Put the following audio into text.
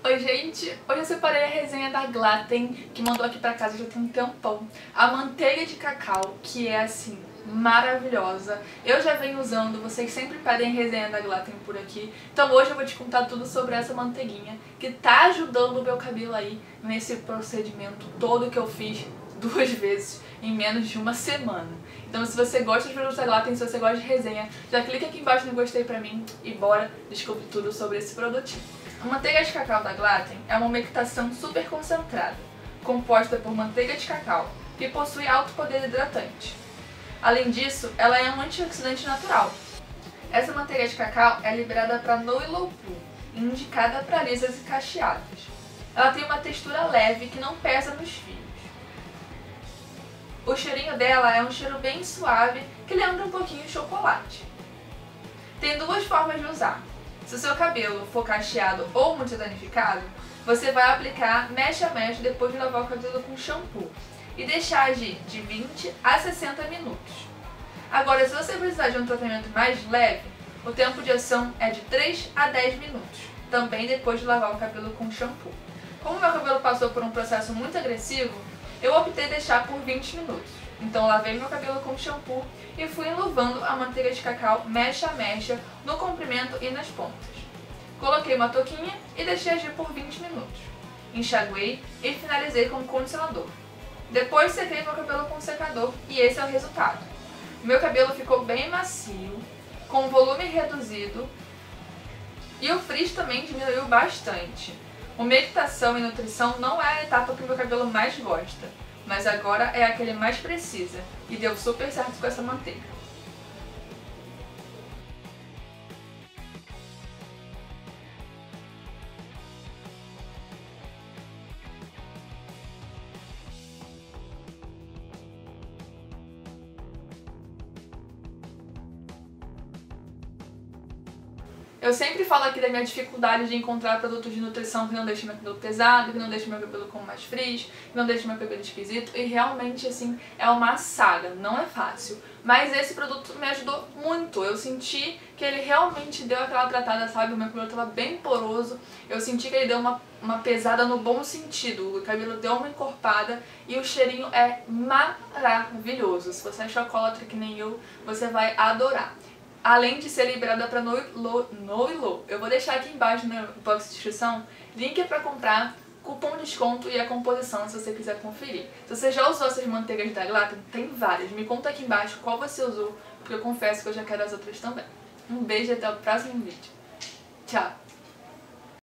Oi gente, hoje eu separei a resenha da Glaten, que mandou aqui pra casa já tem um tempão. A manteiga de cacau, que é assim, maravilhosa. Eu já venho usando, vocês sempre pedem resenha da Glaten por aqui. Então hoje eu vou te contar tudo sobre essa manteiguinha, que tá ajudando o meu cabelo aí nesse procedimento todo que eu fiz 2 vezes em menos de uma semana. Então se você gosta de produtos da Glaten, se você gosta de resenha, já clica aqui embaixo no gostei pra mim e bora descobrir tudo sobre esse produtinho. A manteiga de cacau da Glaten é uma umectação super concentrada, composta por manteiga de cacau, que possui alto poder hidratante. Além disso, ela é um antioxidante natural. Essa manteiga de cacau é liberada para no e low poo, indicada para lisas e cacheadas. Ela tem uma textura leve que não pesa nos fios. O cheirinho dela é um cheiro bem suave que lembra um pouquinho de chocolate. Tem 2 formas de usar. Se o seu cabelo for cacheado ou muito danificado, você vai aplicar mesh a mesh depois de lavar o cabelo com shampoo e deixar agir de 20 a 60 minutos. Agora, se você precisar de um tratamento mais leve, o tempo de ação é de 3 a 10 minutos, também depois de lavar o cabelo com shampoo. Como meu cabelo passou por um processo muito agressivo, eu optei deixar por 20 minutos. Então lavei meu cabelo com shampoo e fui enluvando a manteiga de cacau mecha a mecha no comprimento e nas pontas. Coloquei uma touquinha e deixei agir por 20 minutos. Enxaguei e finalizei com condicionador. Depois sequei meu cabelo com secador e esse é o resultado. Meu cabelo ficou bem macio, com volume reduzido e o frizz também diminuiu bastante. Umectação e nutrição não é a etapa que o meu cabelo mais gosta, mas agora é a que ele mais precisa e deu super certo com essa manteiga. Eu sempre falo aqui da minha dificuldade de encontrar produtos de nutrição que não deixem meu cabelo pesado, que não deixem meu cabelo com mais frizz, que não deixem meu cabelo esquisito, e realmente, assim, é uma saga, não é fácil. Mas esse produto me ajudou muito, eu senti que ele realmente deu aquela tratada, sabe? O meu cabelo estava bem poroso, eu senti que ele deu uma pesada no bom sentido, o cabelo deu uma encorpada e o cheirinho é maravilhoso. Se você é chocolatra que nem eu, você vai adorar. Além de ser liberada para no e low. Eu vou deixar aqui embaixo no box de descrição link para comprar, cupom de desconto e a composição se você quiser conferir. Se você já usou essas manteigas da Glaten, tem várias. Me conta aqui embaixo qual você usou, porque eu confesso que eu já quero as outras também. Um beijo e até o próximo vídeo. Tchau!